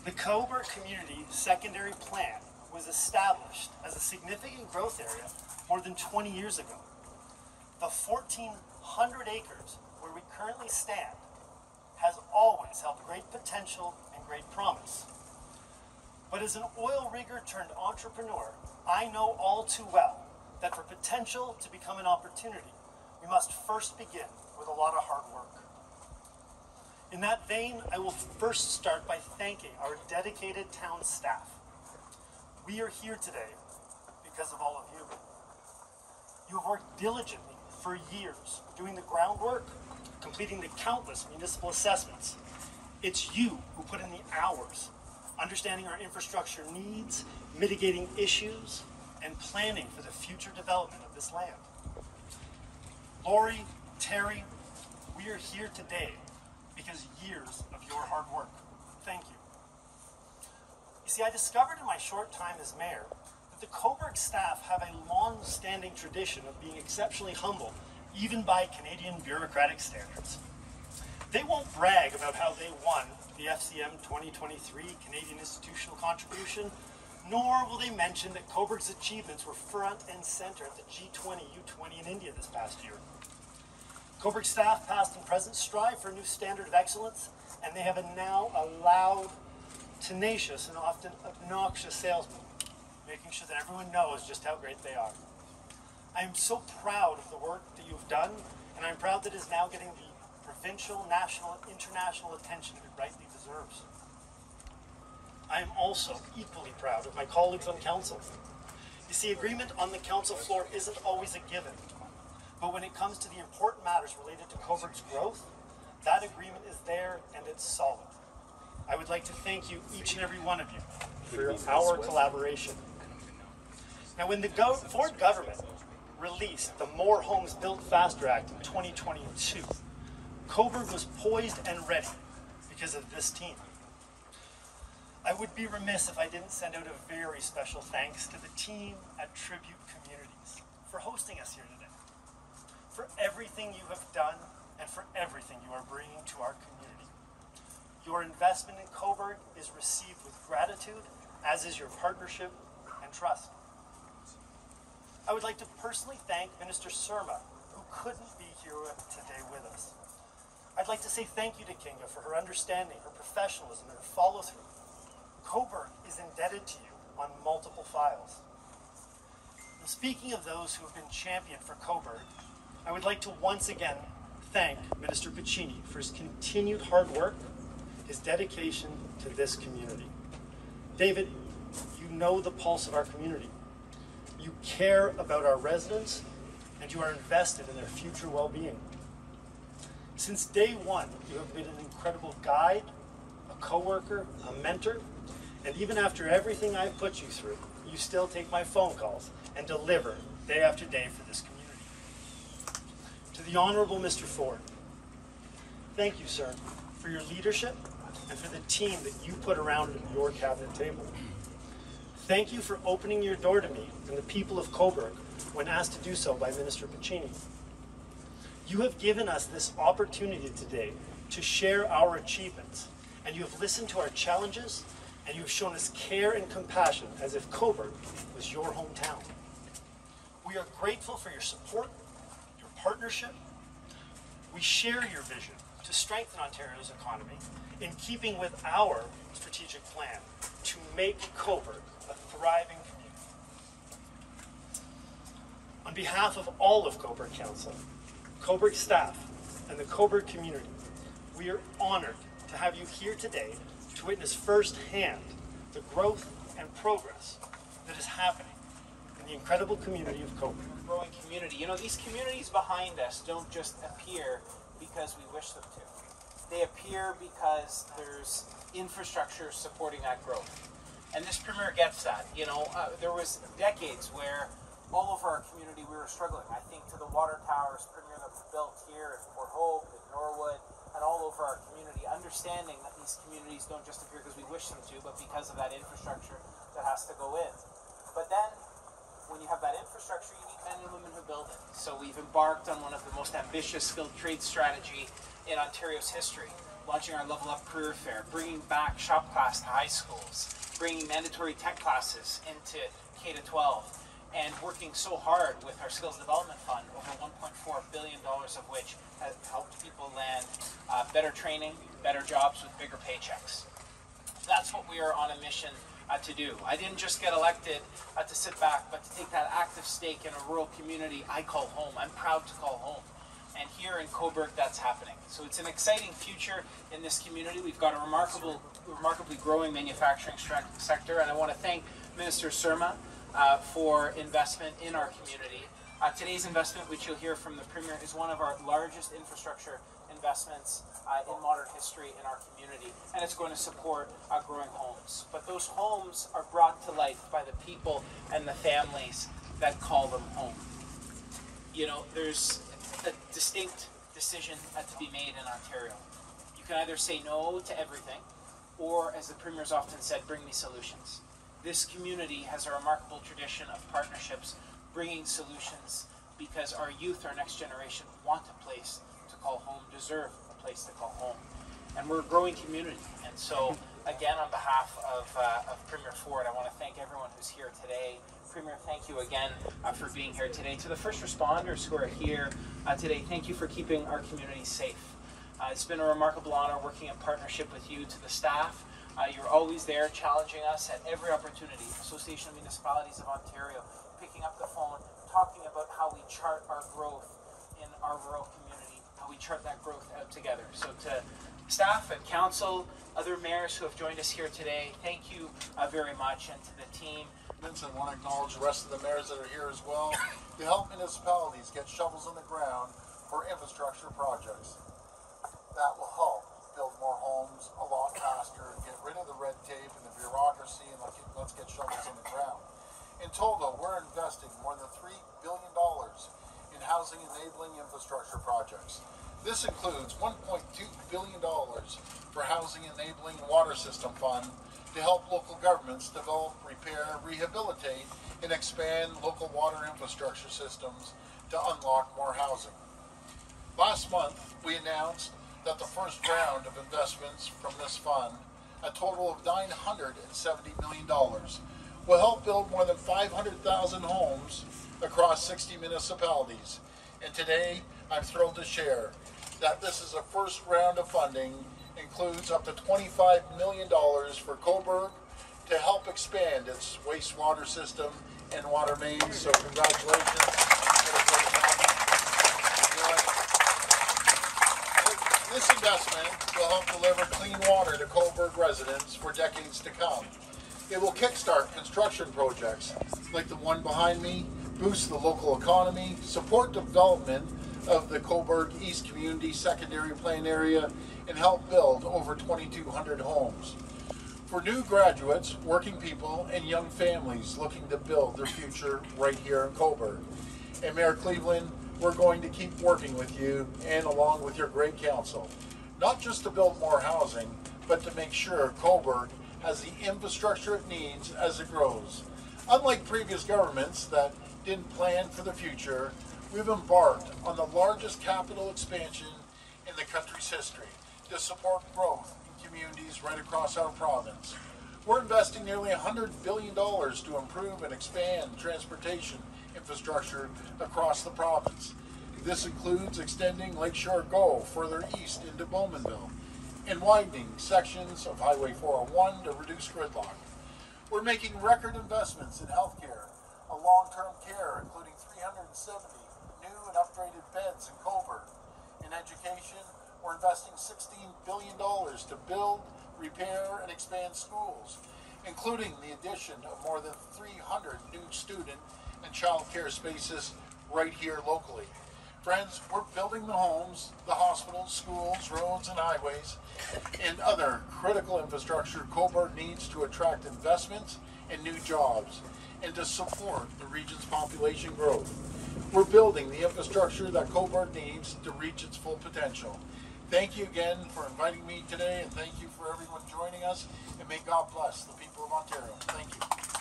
The Cobourg Community Secondary Plan was established as a significant growth area more than 20 years ago. The 1,400 acres where we currently stand has always held great potential and great promise. But as an oil rigger turned entrepreneur, I know all too well that for potential to become an opportunity, we must first begin with a lot of hard work. In that vein, I will first start by thanking our dedicated town staff. We are here today because of all of you. You have worked diligently for years, doing the groundwork, completing the countless municipal assessments. It's you who put in the hours, understanding our infrastructure needs, mitigating issues, and planning for the future development of this land. Lori, Terry, we are here today because years of your hard work. Thank you. You see, I discovered in my short time as mayor that the Cobourg staff have a long-standing tradition of being exceptionally humble, even by Canadian bureaucratic standards. They won't brag about how they won the FCM 2023 Canadian Institutional Contribution, nor will they mention that Cobourg's achievements were front and center at the G20 U20 in India this past year. Cobourg staff, past and present, strive for a new standard of excellence, and they have now a loud, tenacious, and often obnoxious salesman, making sure that everyone knows just how great they are. I am so proud of the work that you've done, and I'm proud that it is now getting the provincial, national, and international attention it rightly deserves. I am also equally proud of my colleagues on council. You see, agreement on the council floor isn't always a given, but when it comes to the important matters related to Cobourg's growth, that agreement is there and it's solid. I would like to thank you, each and every one of you, for our collaboration. Now, when the Ford government released the More Homes Built Faster Act in 2022, Cobourg was poised and ready because of this team. I would be remiss if I didn't send out a very special thanks to the team at Tribute Communities for hosting us here today, for everything you have done and for everything you are bringing to our community. Your investment in Cobourg is received with gratitude, as is your partnership and trust. I would like to personally thank Minister Surma, who couldn't be here today with us. I'd like to say thank you to Kinga for her understanding, her professionalism, and her follow-through. Cobourg is indebted to you on multiple files. And speaking of those who have been championed for Cobourg, I would like to once again thank Minister Piccini for his continued hard work, his dedication to this community. David, you know the pulse of our community. You care about our residents, and you are invested in their future well-being. Since day one, you have been an incredible guide, a co-worker, a mentor, and even after everything I've put you through, you still take my phone calls and deliver day after day for this community. To the Honourable Mr. Ford, thank you, sir, for your leadership and for the team that you put around your cabinet table. Thank you for opening your door to me and the people of Cobourg when asked to do so by Minister Piccini. You have given us this opportunity today to share our achievements, and you have listened to our challenges, and you have shown us care and compassion as if Cobourg was your hometown. We are grateful for your support, your partnership. We share your vision to strengthen Ontario's economy in keeping with our strategic plan to make Cobourg a thriving community. On behalf of all of Cobourg Council, Cobourg staff, and the Cobourg community, we are honored to have you here today to witness firsthand the growth and progress that is happening in the incredible community of Cobourg. Growing community. You know, these communities behind us don't just appear because we wish them to. They appear because there's infrastructure supporting that growth. And this premier gets that. You know, there was decades where all over our community we were struggling. I think to the water towers, premier that was built here in Port Hope, in Norwood, and all over our community, understanding that these communities don't just appear because we wish them to, but because of that infrastructure that has to go in. But then, when you have that infrastructure, you need men and women who build it. So we've embarked on one of the most ambitious skilled trade strategy in Ontario's history. launching our Level Up Career Fair, bringing back shop class to high schools, bringing mandatory tech classes into K-12, and working so hard with our Skills Development Fund, over $1.4 billion of which has helped people land better training, better jobs with bigger paychecks. That's what we are on a mission to do. I didn't just get elected to sit back, but to take that active stake in a rural community I call home. I'm proud to call home. And here in Cobourg, that's happening. So it's an exciting future in this community. We've got a remarkably growing manufacturing sector, and I want to thank Minister Surma for investment in our community. Today's investment, which you'll hear from the Premier, is one of our largest infrastructure investments in modern history in our community, and it's going to support growing homes. But those homes are brought to life by the people and the families that call them home. You know, there's a distinct decision to be made in Ontario. You can either say no to everything, or, as the Premier's often said, bring me solutions. This community has a remarkable tradition of partnerships, bringing solutions, because our youth, our next generation, want a place to call home, deserve a place to call home. And we're a growing community. And so, again, on behalf of Premier Ford, I want to thank everyone who's here today. Premier, thank you again for being here today. To the first responders who are here today, thank you for keeping our community safe. It's been a remarkable honor working in partnership with you. To the staff, you're always there challenging us at every opportunity. Association of Municipalities of Ontario, picking up the phone, talking about how we chart our growth in our rural community, how we chart that growth out together. So to staff and council, other mayors who have joined us here today, thank you very much. And to the team, I want to acknowledge the rest of the mayors that are here as well to help municipalities get shovels in the ground for infrastructure projects. That will help build more homes a lot faster, get rid of the red tape and the bureaucracy, and let's get shovels in the ground. In total, we're investing more than $3 billion in housing enabling infrastructure projects. This includes $1.2 billion for housing enabling water system fund to help local governments develop, repair, rehabilitate, and expand local water infrastructure systems to unlock more housing. Last month, we announced that the first round of investments from this fund, a total of $970 million, will help build more than 500,000 homes across 60 municipalities. And today, I'm thrilled to share that this is a first round of funding, includes up to $25 million for Cobourg to help expand its wastewater system and water mains. So congratulations. This investment will help deliver clean water to Cobourg residents for decades to come. It will kickstart construction projects like the one behind me, boost the local economy, support development of the Cobourg East Community Secondary Plan area, and help build over 2,200 homes. For new graduates, working people, and young families looking to build their future right here in Cobourg. And Mayor Cleveland, we're going to keep working with you and along with your great council, not just to build more housing, but to make sure Cobourg has the infrastructure it needs as it grows. Unlike previous governments that didn't plan for the future, we've embarked on the largest capital expansion in the country's history to support growth in communities right across our province. We're investing nearly $100 billion to improve and expand transportation infrastructure across the province. This includes extending Lakeshore Go further east into Bowmanville and widening sections of Highway 401 to reduce gridlock. We're making record investments in healthcare, long-term care, including 370 new and upgraded beds in Cobourg. In education, we're investing $16 billion to build, repair, and expand schools, including the addition of more than 300 new student and child care spaces right here locally. Friends, we're building the homes, the hospitals, schools, roads, and highways, and other critical infrastructure Cobourg needs to attract investments and new jobs, and to support the region's population growth. We're building the infrastructure that Cobourg needs to reach its full potential. Thank you again for inviting me today, and thank you for everyone joining us, and may God bless the people of Ontario. Thank you.